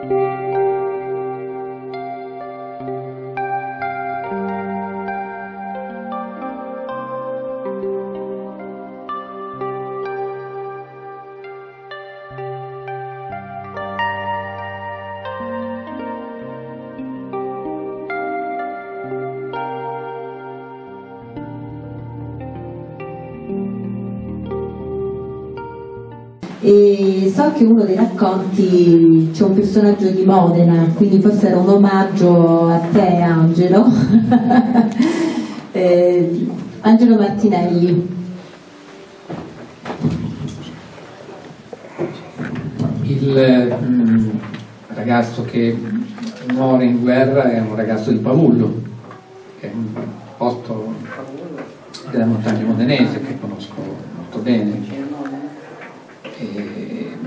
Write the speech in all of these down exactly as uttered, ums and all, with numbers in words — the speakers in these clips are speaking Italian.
E so che uno dei racconti c'è un personaggio di Modena, quindi forse era un omaggio a te, Angelo. eh, Angelo Martinelli. Il mm, ragazzo che muore in guerra è un ragazzo di Pavullo, che è un posto della montagna modenese che conosco molto bene. E,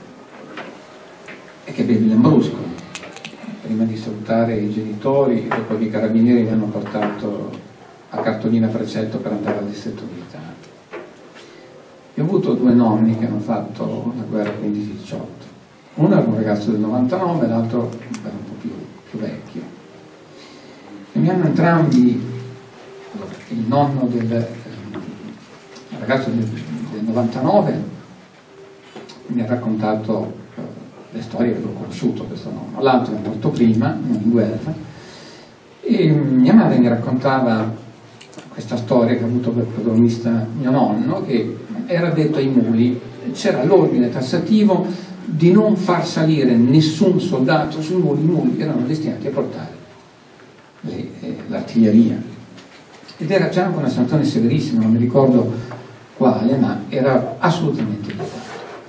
e che bevi l'ambrusco. Prima di salutare i genitori, dopo che i carabinieri mi hanno portato a Cartolina Precetto per andare al distretto militare. Io ho avuto due nonni che hanno fatto la guerra quindici diciotto. Uno era un ragazzo del novantanove, l'altro era un po' più, più vecchio. E mi hanno entrambi, il nonno del il ragazzo del, del novantanove mi ha raccontato eh, le storie che l'ho conosciuto, questo nonno. L'altro è morto prima, non in guerra, e mia madre mi raccontava questa storia che ha avuto per protagonista mio nonno, che era detto ai muli, c'era l'ordine tassativo di non far salire nessun soldato sui muli, i muli erano destinati a portare l'artiglieria. Ed era già anche una sanzione severissima, non mi ricordo quale, ma era assolutamente vietato.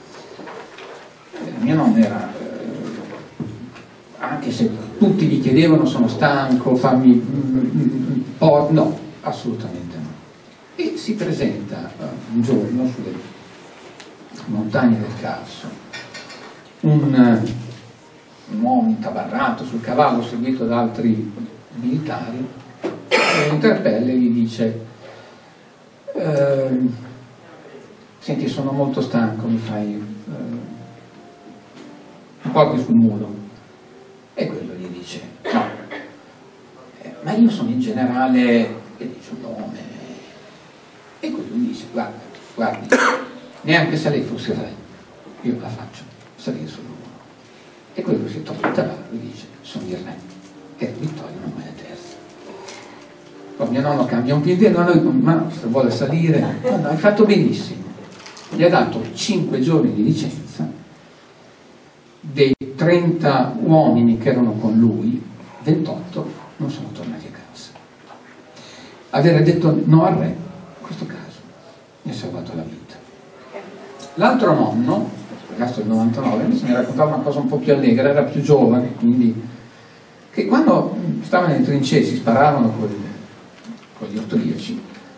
Mio nonno era, eh, anche se tutti gli chiedevano sono stanco, fammi un po', no, assolutamente no. E si presenta eh, un giorno sulle montagne del Carso un, un uomo intabarrato sul cavallo seguito da altri militari, e lo interpella e gli dice eh, senti, sono molto stanco, mi fai eh, mi porti sul mulo. E quello gli dice no, eh, ma io sono il generale, e dice un nome, e quello gli dice guarda, guardi, neanche se lei fosse re io la faccio salire sul mulo. E quello si toglie il tabarro e dice sono il re, e Vittorio non me ne terza. Poi mio nonno cambia un piede, no, no, ma se vuole salire, no, no, hai fatto benissimo. Gli ha dato cinque giorni di licenza. Dei trenta uomini che erano con lui, ventotto non sono tornati a casa. Avere detto no al re, in questo caso, mi ha salvato la vita. L'altro nonno, il ragazzo del novantanove, mi raccontava una cosa un po' più allegra, era più giovane, quindi, che quando stavano nelle trincee si sparavano con, con gli austriaci,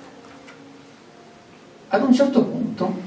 ad un certo punto,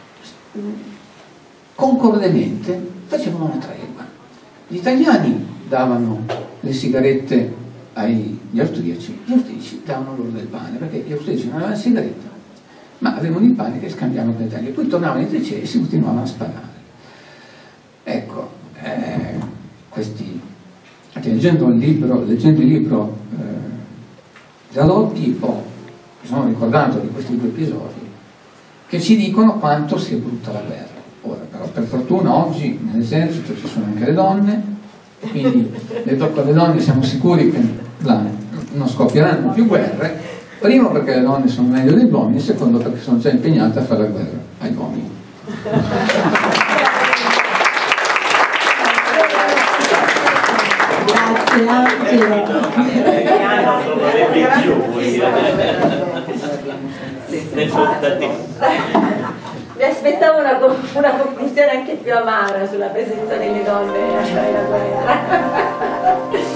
concordemente, facevano una tregua. Gli italiani davano le sigarette agli austriaci, gli austriaci davano loro del pane, perché gli austriaci non avevano sigaretta, ma avevano il pane che scambiavano con l'Italia. Poi tornavano in trincee e si continuavano a sparare. Ecco, eh, questi, leggendo il libro, leggendo il libro eh, Zalotti, ho, mi sono ricordato di questi due episodi che ci dicono quanto sia brutta la guerra. Ora però per fortuna oggi nell'esercito ci sono anche le donne, quindi le, con le donne siamo sicuri che là non scoppieranno più guerre, primo perché le donne sono meglio degli uomini, secondo perché sono già impegnate a fare la guerra agli uomini. Mi aspettavo una, una conclusione anche più amara sulla presenza delle donne a fare la guerra.